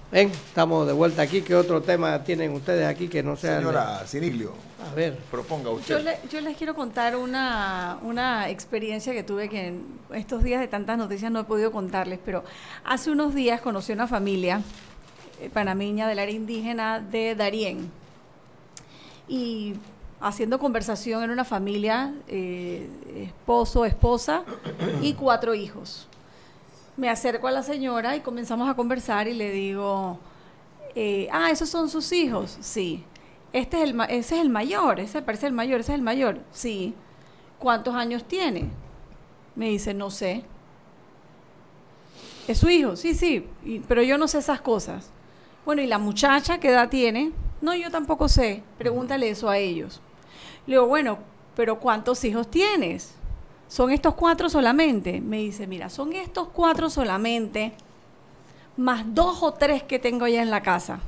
Ven, estamos de vuelta aquí. ¿Qué otro tema tienen ustedes aquí que no sea? Señora Ciniglio, a ver, proponga usted. Yo les quiero contar una experiencia que tuve que en estos días de tantas noticias no he podido contarles, pero hace unos días conocí una familia panameña del área indígena de Darién y haciendo conversación en una familia, esposo, esposa y 4 hijos. Me acerco a la señora y comenzamos a conversar y le digo, ¿esos son sus hijos? Sí. Ese es el mayor, ese parece el mayor, ese es el mayor. Sí. ¿Cuántos años tiene? Me dice, no sé. ¿Es su hijo? Sí, sí, pero yo no sé esas cosas. Bueno, ¿y la muchacha qué edad tiene? No, yo tampoco sé. Pregúntale eso a ellos. Le digo, bueno, pero ¿cuántos hijos tienes? ¿Son estos 4 solamente? Me dice, mira, son estos 4 solamente, más 2 o 3 que tengo ya en la casa.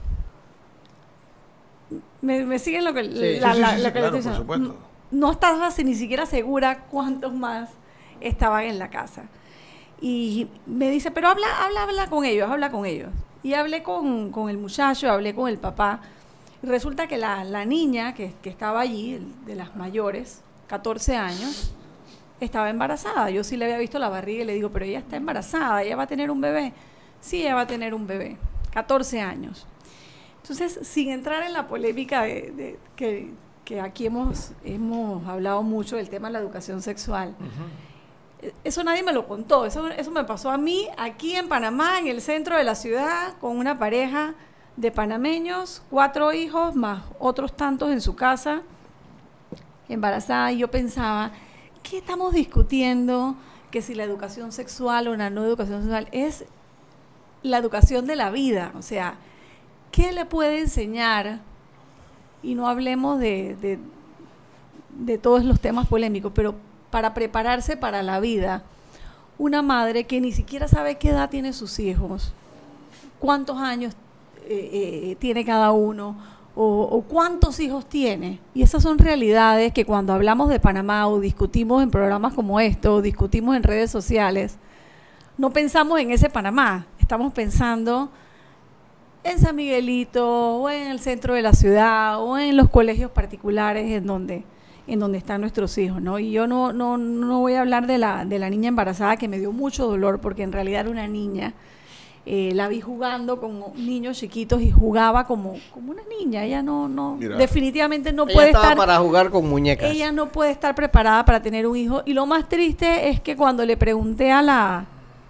¿Me siguen lo que, Sí, lo sí, que claro, le estoy por diciendo? supuesto. No estaba ni siquiera segura cuántos más estaban en la casa. Y me dice, pero habla con ellos, habla con ellos. Y hablé con el muchacho, hablé con el papá. Y resulta que la niña que estaba allí, de las mayores, 14 años, estaba embarazada. Yo sí le había visto la barriga y le digo, pero ella está embarazada, ella va a tener un bebé. Sí, ella va a tener un bebé, 14 años. Entonces, sin entrar en la polémica que aquí hemos hablado mucho del tema de la educación sexual, eso nadie me lo contó, eso me pasó a mí aquí en Panamá, en el centro de la ciudad, con una pareja de panameños, 4 hijos, más otros tantos en su casa, embarazada, y yo pensaba, ¿qué estamos discutiendo? Que si la educación sexual o la no educación sexual es la educación de la vida, o sea, ¿qué le puede enseñar? Y no hablemos de todos los temas polémicos, pero para prepararse para la vida, una madre que ni siquiera sabe qué edad tiene sus hijos, cuántos años tiene cada uno, o cuántos hijos tiene. Y esas son realidades que cuando hablamos de Panamá o discutimos en programas como esto, o discutimos en redes sociales, no pensamos en ese Panamá, estamos pensando en San Miguelito, o en el centro de la ciudad, o en los colegios particulares en donde están nuestros hijos, ¿no? Y yo no voy a hablar de la niña embarazada, que me dio mucho dolor, porque en realidad era una niña. La vi jugando con niños chiquitos y jugaba como una niña. Ella definitivamente no puede estar para jugar con muñecas. Ella no puede estar preparada para tener un hijo. Y lo más triste es que cuando le pregunté a la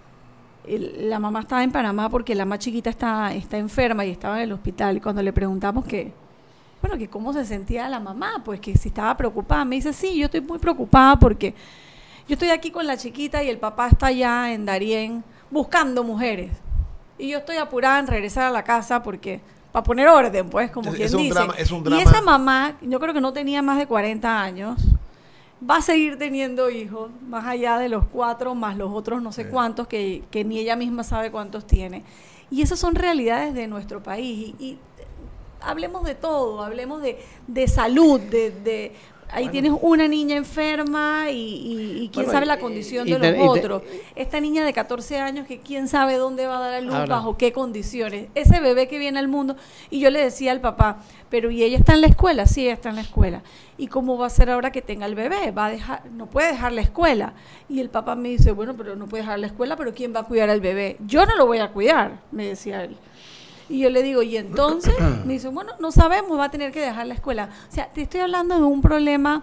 mamá, estaba en Panamá porque la más chiquita está enferma y estaba en el hospital, y cuando le preguntamos que cómo se sentía la mamá, pues que si estaba preocupada, me dice, sí, yo estoy muy preocupada porque yo estoy aquí con la chiquita y el papá está allá en Darién buscando mujeres. Y yo estoy apurada en regresar a la casa porque para poner orden, pues, como quien dice. Es un drama. Y esa mamá, yo creo que no tenía más de 40 años, va a seguir teniendo hijos, más allá de los 4, más los otros no sé cuántos, que ni ella misma sabe cuántos tiene. Y esas son realidades de nuestro país. Y hablemos de todo, hablemos de salud, ahí tienes una niña enferma y quién sabe la condición de los otros. Esta niña de 14 años que quién sabe dónde va a dar a luz, bajo qué condiciones. Ese bebé que viene al mundo. Y yo le decía al papá, pero ¿y ella está en la escuela? Sí, ella está en la escuela. ¿Y cómo va a ser ahora que tenga el bebé? No puede dejar la escuela. Y el papá me dice, bueno, pero no puede dejar la escuela, pero ¿quién va a cuidar al bebé? Yo no lo voy a cuidar, me decía él. Y yo le digo, ¿y entonces? Me dice, bueno, no sabemos, va a tener que dejar la escuela. O sea, te estoy hablando de un problema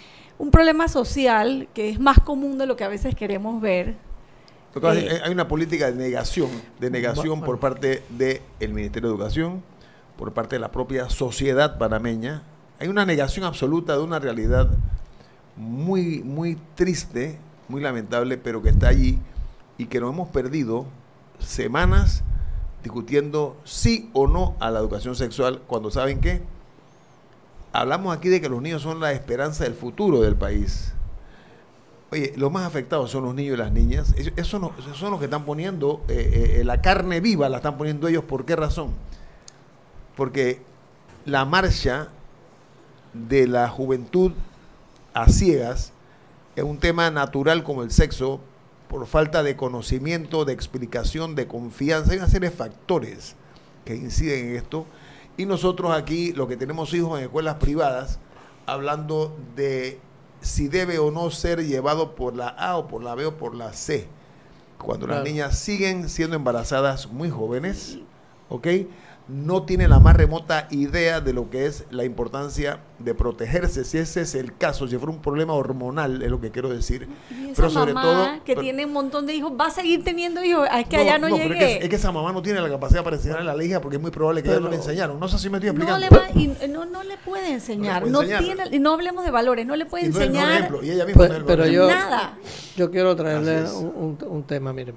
social que es más común de lo que a veces queremos ver. Hay una política de negación por parte del Ministerio de Educación, por parte de la propia sociedad panameña. Hay una negación absoluta de una realidad muy, muy triste, muy lamentable, pero que está allí y que nos hemos perdido semanas discutiendo sí o no a la educación sexual, cuando ¿saben qué? Hablamos aquí de que los niños son la esperanza del futuro del país. Oye, los más afectados son los niños y las niñas. Esos son los que están poniendo la carne viva, la están poniendo ellos. ¿Por qué razón? Porque la marcha de la juventud a ciegas es un tema natural como el sexo, por falta de conocimiento, de explicación, de confianza. Hay una serie de factores que inciden en esto. Y nosotros aquí, los que tenemos hijos en escuelas privadas, hablando de si debe o no ser llevado por la A o por la B o por la C. Cuando las niñas siguen siendo embarazadas muy jóvenes, ¿ok? No tienen la más remota idea de lo que es la importancia de protegerse, si ese es el caso, si fuera un problema hormonal, es lo que quiero decir. Y esa pero sobre mamá todo que tiene un montón de hijos, va a seguir teniendo hijos, es que allá no llegué. Pero es que esa mamá no tiene la capacidad para enseñarle a la hija porque es muy probable que ella no le enseñaron. No sé si me estoy explicando. No le puede enseñar, enseñar. no hablemos de valores, no le puede Y no es enseñar un ejemplo, y ella misma pero nada. Yo quiero traerle un tema, miren.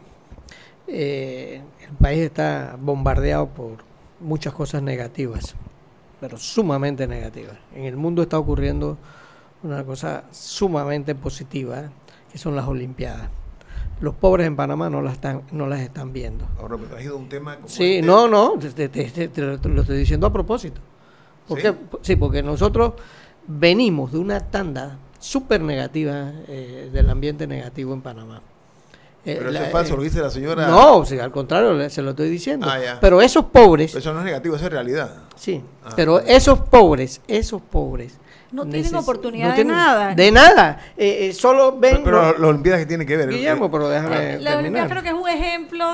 El país está bombardeado por muchas cosas negativas, pero sumamente negativas. En el mundo está ocurriendo una cosa sumamente positiva, que son las Olimpiadas. Los pobres en Panamá no las están viendo. Ahora me has ido un tema como sí, no, te lo estoy diciendo a propósito. ¿Por qué? Sí, porque nosotros venimos de una tanda súper negativa del ambiente negativo en Panamá. Pero eso es falso, lo dice la señora. No, sí, al contrario, se lo estoy diciendo. Ya. Pero esos pobres. Pero eso no es negativo, eso es realidad. Sí, pero esos pobres. No tienen oportunidad de nada. De nada. Solo ven. Pero las Olimpiadas que tienen que ver. Guillermo, pero déjame. La Olimpiada creo que es un ejemplo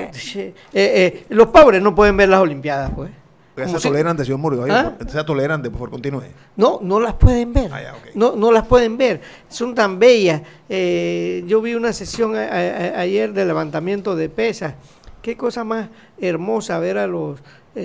de. Los pobres no pueden ver las Olimpiadas, pues. Sea tolerante, señor Murillo. Sea tolerante, por favor, continúe. No las pueden ver. Okay. No las pueden ver. Son tan bellas. Yo vi una sesión ayer de levantamiento de pesas. Qué cosa más hermosa ver a los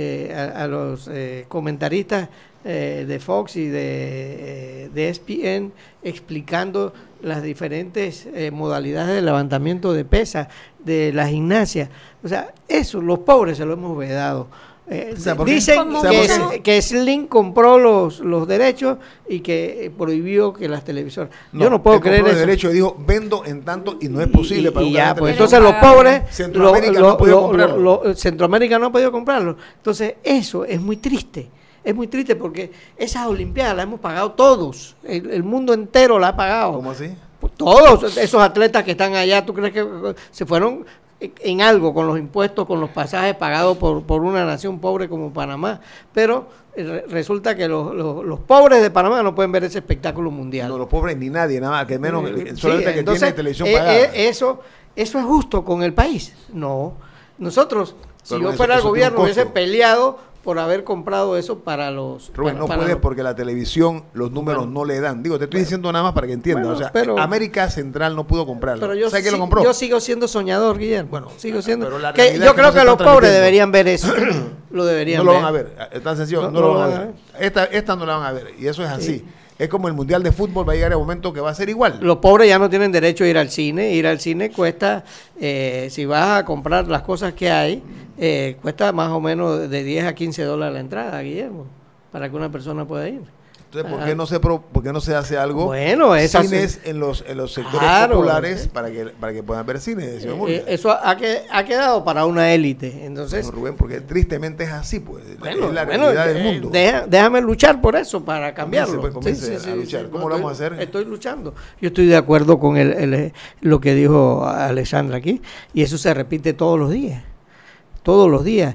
comentaristas de Fox y de ESPN explicando las diferentes modalidades de levantamiento de pesas, de la gimnasia. O sea, eso los pobres se lo hemos vedado. Dicen que Slim compró los derechos y que prohibió que las televisoras. Yo no puedo creer eso. Derecho y dijo vendo en tanto y no es posible para y ya, pues entonces los pobres Centroamérica no ha podido comprarlo. Entonces eso es muy triste. Es muy triste porque esas Olimpiadas las hemos pagado todos. El mundo entero la ha pagado. ¿Cómo así? Todos esos atletas que están allá, ¿tú crees que se fueron en algo con los impuestos, con los pasajes pagados por una nación pobre como Panamá? Pero resulta que los pobres de Panamá no pueden ver ese espectáculo mundial. No, los pobres ni nadie, nada más, que menos solamente que tiene televisión pagada. Eso es justo con el país. No. Nosotros, si yo fuera el gobierno, hubiese peleado por haber comprado eso para los... Rubén, no puede porque la televisión los números no le dan. Digo, te estoy diciendo nada más para que entiendas. Bueno, o sea, América Central no pudo comprarlo. Pero yo, ¿sabes quién lo compró? Yo sigo siendo soñador, Guillermo. Bueno, sigo siendo... yo creo que los pobres deberían ver eso. Lo deberían ver. No lo van a ver. Es tan sencillo. No lo van a ver. Esta no la van a ver. Y eso es así. Sí. Es como el Mundial de Fútbol, va a llegar el momento que va a ser igual. Los pobres ya no tienen derecho a ir al cine. Ir al cine cuesta, si vas a comprar las cosas que hay, cuesta más o menos de $10 a $15 la entrada, Guillermo, para que una persona pueda ir. Entonces, ¿por qué no se hace algo? Bueno, cines en los sectores populares para que puedan ver cine? Eso ha quedado para una élite. Entonces, no, Rubén, porque tristemente es así, pues. Es la realidad del mundo. Déjame luchar por eso, para cambiarlo. Comience a luchar. ¿Cómo lo vamos a hacer? Estoy luchando. Yo estoy de acuerdo con lo que dijo Alexandra aquí, y eso se repite todos los días. Todos los días.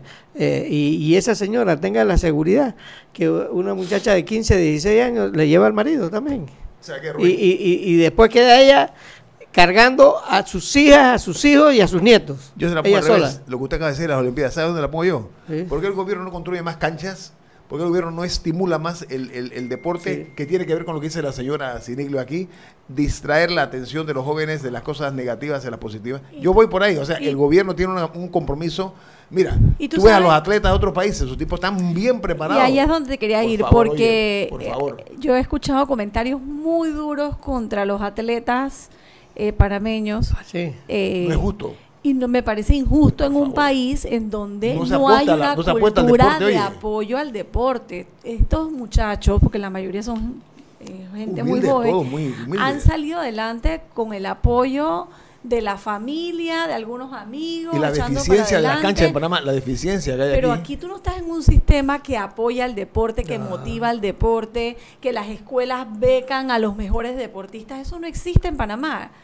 Y esa señora tenga la seguridad que una muchacha de 15, 16 años le lleva al marido también. O sea, que y después queda ella cargando a sus hijas, a sus hijos y a sus nietos. Yo se la pongo al revés. Lo que usted acaba de decir, las Olimpiadas, ¿sabe dónde la pongo yo? ¿Sí? ¿Por qué el gobierno no construye más canchas? ¿Por qué el gobierno no estimula más el deporte que tiene que ver con lo que dice la señora Siniglio aquí? Distraer la atención de los jóvenes de las cosas negativas a las positivas. Yo voy por ahí, o sea, el gobierno tiene un compromiso. Mira, tú ves a los atletas de otros países, esos tipos están bien preparados. Y ahí es donde te quería ir, porque por favor. Yo he escuchado comentarios muy duros contra los atletas panameños. Sí. No es justo. Y no me parece injusto en un país en donde no hay una cultura de apoyo al deporte. Estos muchachos, porque la mayoría son gente muy joven, han salido adelante con el apoyo de la familia, de algunos amigos. Y la deficiencia de la cancha de Panamá, la deficiencia que hay Pero aquí tú no estás en un sistema que apoya al deporte, que motiva al deporte, que las escuelas becan a los mejores deportistas. Eso no existe en Panamá.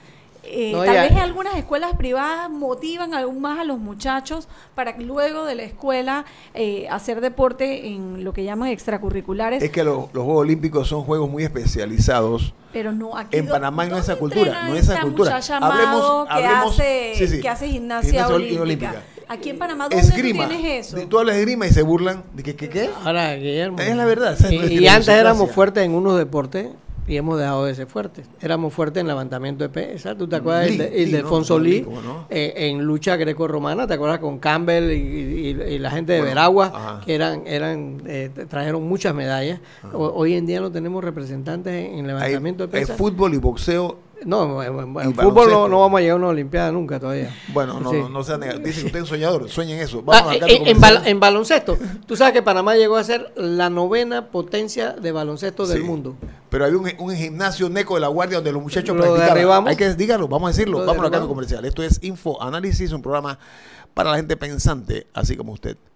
Tal vez en algunas escuelas privadas motivan aún más a los muchachos para que luego de la escuela hacer deporte en lo que llaman extracurriculares. Es que los Juegos Olímpicos son juegos muy especializados. Pero no, aquí en Panamá no es esa cultura, no es esa cultura. Hablemos que hace gimnasia olímpica. Aquí en Panamá, ¿dónde esgrima. tú tienes eso? Tú hablas de esgrima y se burlan de que ¿qué? Ahora, Guillermo, es la verdad. Y antes éramos fuertes en unos deportes y hemos dejado de ser fuertes. Éramos fuertes en levantamiento de pesas. ¿Tú te acuerdas de Alfonso Lee? ¿No? En lucha greco-romana, ¿te acuerdas? Con Campbell y la gente de Veragua, que trajeron muchas medallas. Hoy en día no tenemos representantes en levantamiento de pesas. Hay fútbol y boxeo. No, en fútbol no vamos a llegar a una olimpiada nunca todavía. Bueno, no sea negativo. Dice que usted es un soñador, sueñen eso. En baloncesto, tú sabes que Panamá llegó a ser la 9ª potencia de baloncesto del mundo. Pero había un gimnasio Neco de la Guardia donde los muchachos practicaban. Hay que dígalo, vamos a decirlo. Vamos a la comercial. Esto es Info Análisis, un programa para la gente pensante, así como usted.